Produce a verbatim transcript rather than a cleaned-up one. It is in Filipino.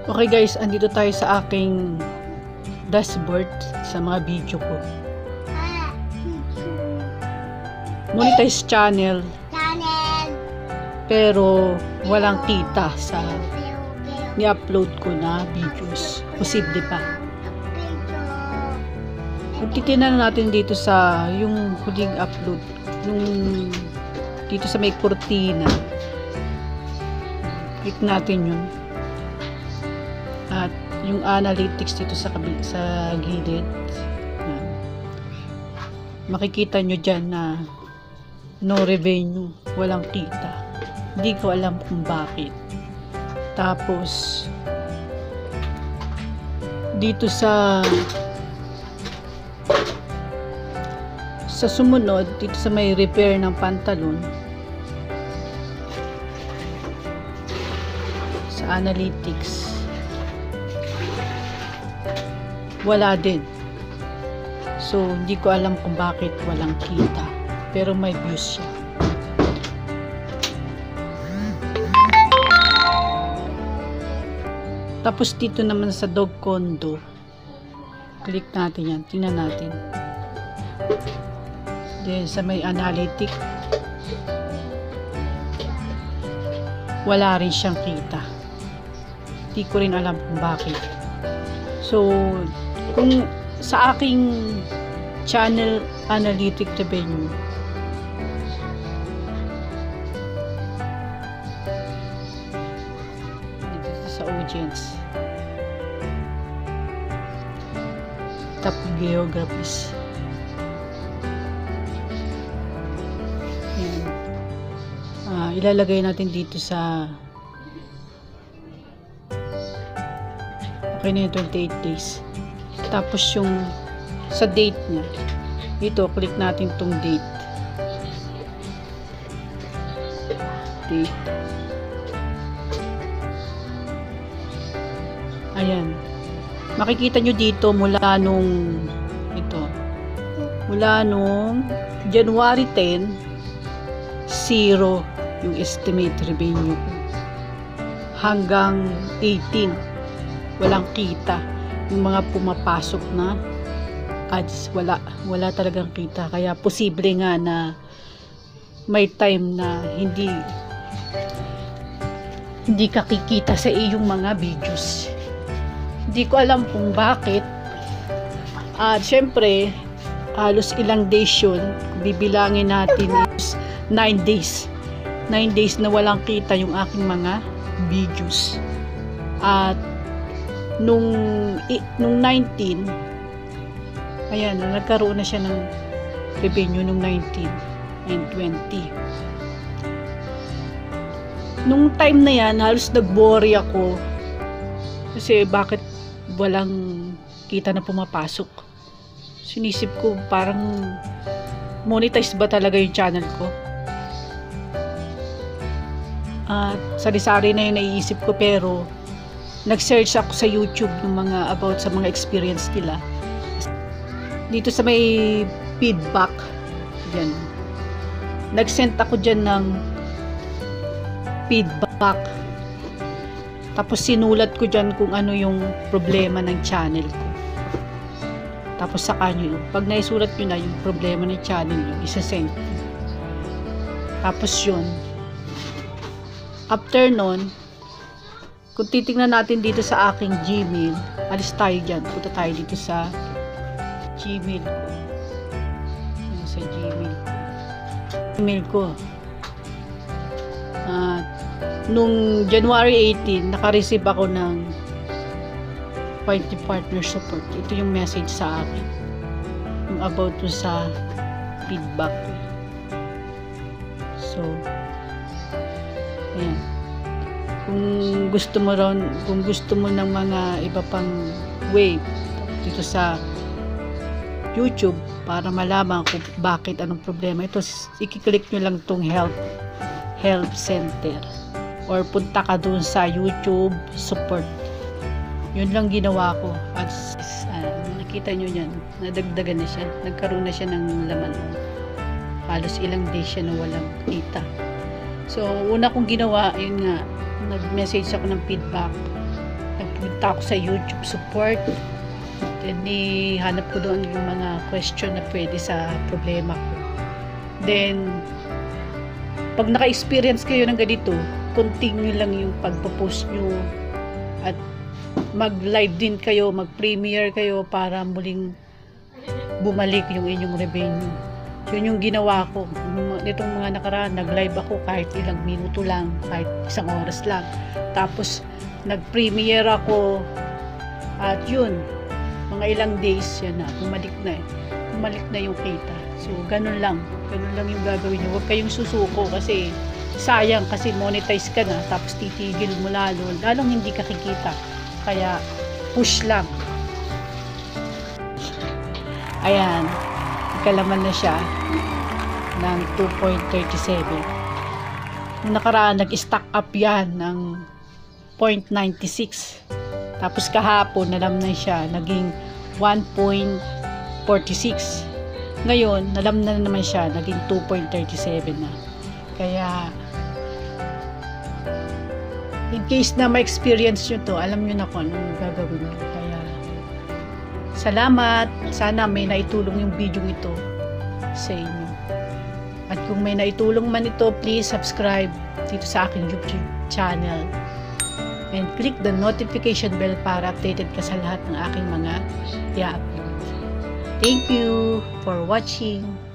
Okay guys, andito tayo sa aking dashboard sa mga video ko. Monetize channel. Pero walang kita sa ni-upload ko na videos. Posible pa. Kung titignan natin dito sa yung huling upload, yung dito sa may kurtina. Click natin yun. At yung analytics dito sa sa gilid. Yan. Makikita nyo dyan na no revenue, walang kita. Hindi ko alam kung bakit. Tapos dito sa sa sumunod, dito sa may repair ng pantalon, sa analytics, wala din. So hindi ko alam kung bakit walang kita, pero may views siya. Tapos dito naman sa dog condo, click natin yan, tingnan natin. Then sa may analytic, wala rin siyang kita. Hindi ko rin alam kung bakit. So kung sa aking channel analytic revenue, dito sa audience, top geographies, yan. Uh, ilalagay natin dito sa okay na yung twenty-eight days. Tapos yung sa date niya, ito, click natin tong date. Date. Ayan. Makikita nyo dito mula nung ito. Mula nung January ten, zero yung estimate revenue ko. Hanggang eighteen, walang kita. Yung mga pumapasok na ads, wala wala talagang kita. Kaya posible nga na may time na hindi hindi ka kikita sa iyong mga videos. Hindi ko alam kung bakit. At syempre halos ilang days yun, bibilangin natin is nine days nine days na walang kita yung aking mga videos. At nung nung nineteen, ayan, nagkaroon na siya ng revenue nung nineteen and twenty. Nung time na yan, halos nag-worry ako kasi bakit walang kita na pumapasok. Sinisip ko, parang monetize ba talaga yung channel ko? At sari-sari na yung naiisip ko, pero nag-search ako sa YouTube ng mga about sa mga experience nila. Dito sa may feedback, yan. Nag-send ako dyan ng feedback. Tapos sinulat ko dyan kung ano yung problema ng channel ko. Tapos saka nyo yun. Pag naisulat nyo na yung problema ng channel nyo, isa-send. Tapos yun. After nun, kung titingnan natin dito sa aking Gmail, alis tayo dyan. Punta tayo dito sa Gmail ko. Yan, sa Gmail ko. Gmail ko. At nung January eighteen, naka-receive ako ng Party Partner Support. Ito yung message sa akin. Yung about to sa feedback ko. So, ayan. Kung gusto mo raw, kung gusto mo ng mga iba pang way dito sa YouTube para malaman kung bakit, anong problema, ito, i-click nyo lang tong help help center or punta ka dun sa YouTube support. Yun lang ginawa ko. At uh, nakita nyo yan, nadagdagan na siya, nagkaroon na siya ng laman. Halos ilang days siya na walang kita. So una kong ginawa, yun nga, nag-message ako ng feedback. pumunta ako sa YouTube support. Then, hanap ko doon yung mga question na pwede sa problema ko. Then, pag naka-experience kayo ng ganito, continue lang yung pagpo-post nyo at mag-live din kayo, mag-premiere kayo para muling bumalik yung inyong revenue. Yun yung ginawa ko. Nitong mga nakaraan, nag-live ako kahit ilang minuto lang, kahit isang oras lang. Tapos, nag-premiere ako at yun, mga ilang days, yan na, bumalik na eh. Bumalik na yung kita. So, ganun lang. Ganun lang yung gagawin nyo. Huwag kayong susuko kasi sayang kasi monetize ka na tapos titigil mo lalo. Lalong hindi ka kikita. Kaya, push lang. Ayan. Ikalaman na siya ng two point three seven. Nung nakaraan, nag-stack up yan ng zero point nine six. Tapos kahapon, nalamnan siya. Naging one point four six. Ngayon, nalamnan na naman siya. Naging two point three seven na. Kaya, in case na ma-experience nyo to, alam nyo na kung anong gagawin nyo. Kaya, salamat. Sana may naitulong yung video ito sa inyo. At kung may naitulong man ito, please subscribe dito sa aking YouTube channel. And click the notification bell para updated ka sa lahat ng aking mga i-upload. Thank you for watching.